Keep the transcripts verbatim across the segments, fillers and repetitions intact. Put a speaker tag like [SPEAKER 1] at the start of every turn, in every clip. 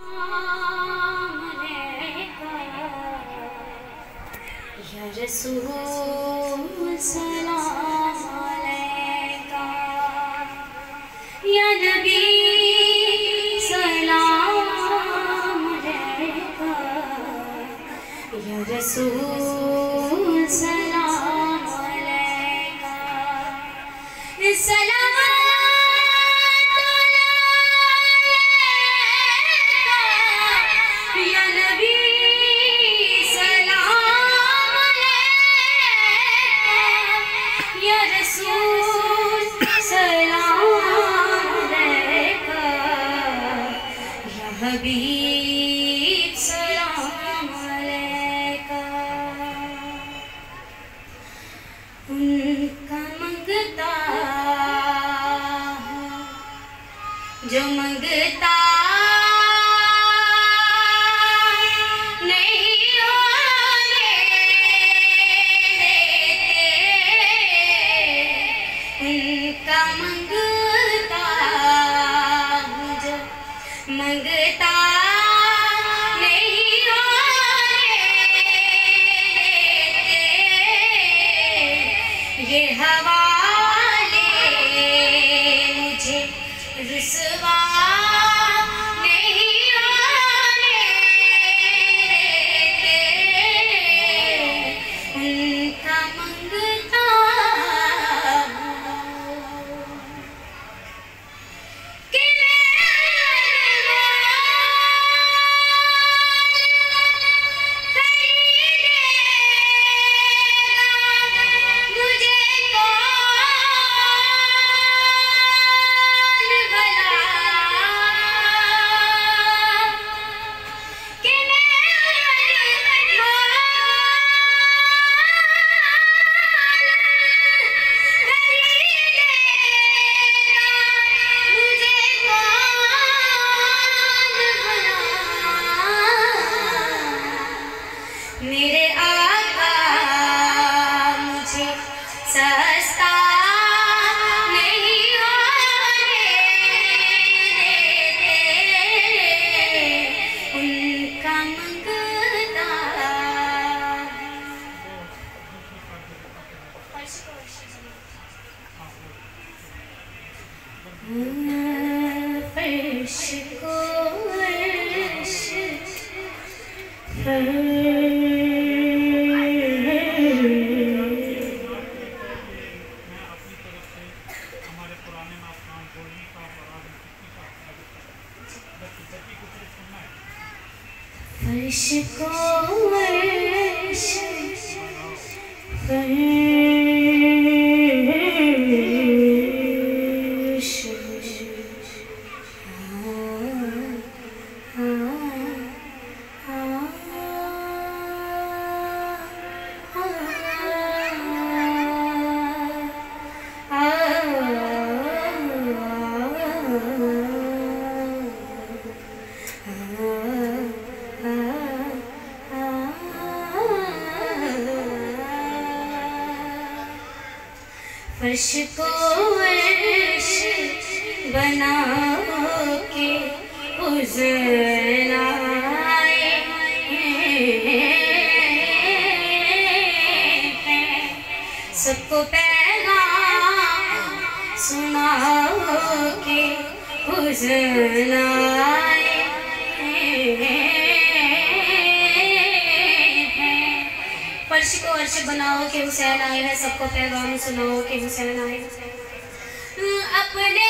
[SPEAKER 1] या रसूल सलाम अलैका, या नबी सलाम अलैका, या रसूल सलाम अलैका। सलाम हबीब सलाम अलैका। उनका मंगता जो मंगता नहीं होने देते, उनका मंगता जो मंगता नहीं होने देते, ये हवाले मुझे रुसवा नहीं होने देते, उनका मंगता मेरे आका मुझे सस्ता नहीं होने देते, उनका मंगता फर्श को फर्श को अर्श फर्श फर्श को अर्श बना के हुज़्न आए हैं, सबको पैगाम सुनाओ के हुज़्न आए हैं। फर्श को अर्श बनाओ के हुसैन आए हैं, सबको पैगाम सुनाओ के हुसैन आए हैं। अपने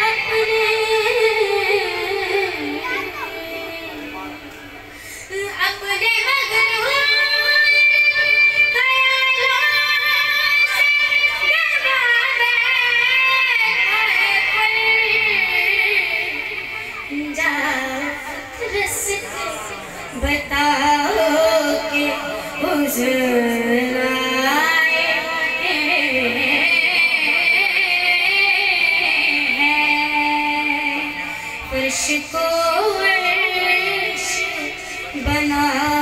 [SPEAKER 1] अपने अर्श को अर्श बना